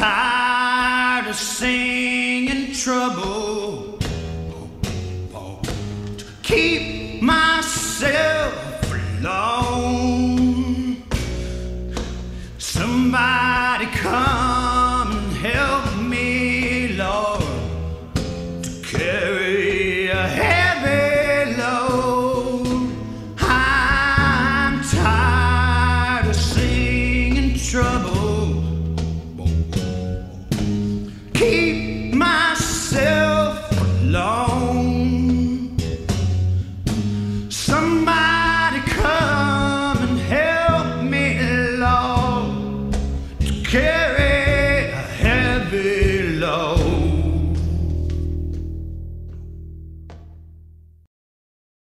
tired of singing trouble to keep myself alone. Somebody come and help me, Lord, to carry a heavy load. I'm tired of singing trouble, keep myself alone. Somebody